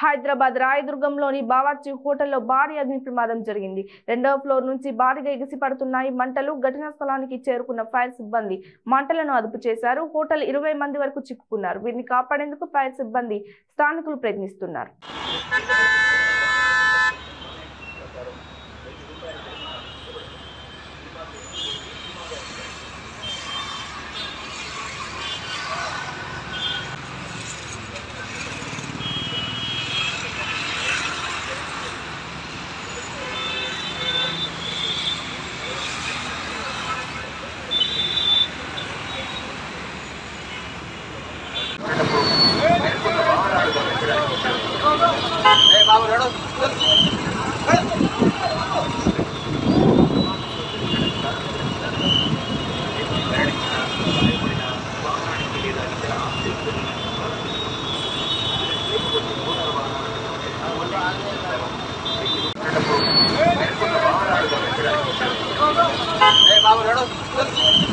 హైదరాబాద్ రాయదుర్గంలోని బావర్చి హోటల్లో భారీ అగ్ని ప్రమాదం జరిగింది. రెండవ ఫ్లోర్ నుంచి భారీగా ఎగిసిపడుతున్నాయి మంటలు. ఘటనా స్థలానికి చేరుకున్న ఫైర్ సిబ్బంది మంటలను అదుపు చేశారు. హోటల్ 20 మంది వరకు చిక్కుకున్నారు. వీరిని కాపాడేందుకు ఫైర్ సిబ్బంది స్థానికులు ప్రయత్నిస్తున్నారు. बाबू